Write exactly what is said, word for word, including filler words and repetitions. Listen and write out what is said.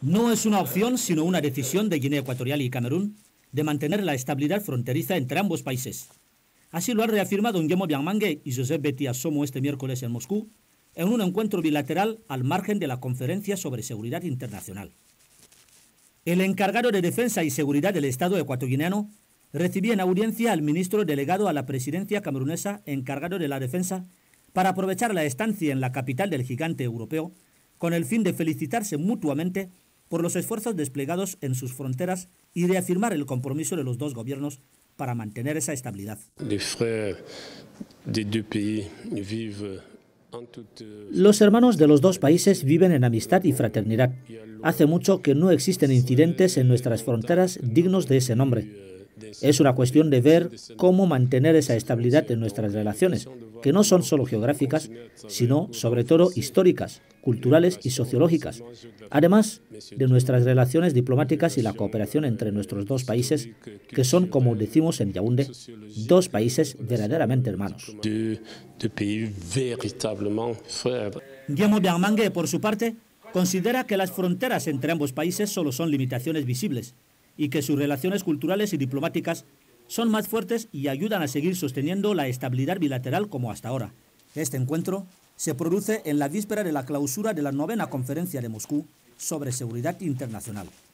No es una opción, sino una decisión de Guinea Ecuatorial y Camerún de mantener la estabilidad fronteriza entre ambos países. Así lo han reafirmado Nguema Biangmangue y Josep Betty Assomo este miércoles en Moscú, en un encuentro bilateral al margen de la Conferencia sobre Seguridad Internacional. El encargado de Defensa y Seguridad del Estado ecuatoguineano recibía en audiencia al ministro delegado a la presidencia camerunesa encargado de la defensa para aprovechar la estancia en la capital del gigante europeo con el fin de felicitarse mutuamente por los esfuerzos desplegados en sus fronteras y reafirmar el compromiso de los dos gobiernos para mantener esa estabilidad. Los hermanos de los dos países viven en amistad y fraternidad. Hace mucho que no existen incidentes en nuestras fronteras dignos de ese nombre. Es una cuestión de ver cómo mantener esa estabilidad en nuestras relaciones, que no son solo geográficas, sino sobre todo históricas, culturales y sociológicas, además de nuestras relaciones diplomáticas y la cooperación entre nuestros dos países, que son, como decimos en Yaoundé, dos países verdaderamente hermanos. Nguema Biangmangue, por su parte, considera que las fronteras entre ambos países solo son limitaciones visibles y que sus relaciones culturales y diplomáticas son más fuertes y ayudan a seguir sosteniendo la estabilidad bilateral como hasta ahora. Este encuentro se produce en la víspera de la clausura de la novena conferencia de Moscú sobre seguridad internacional.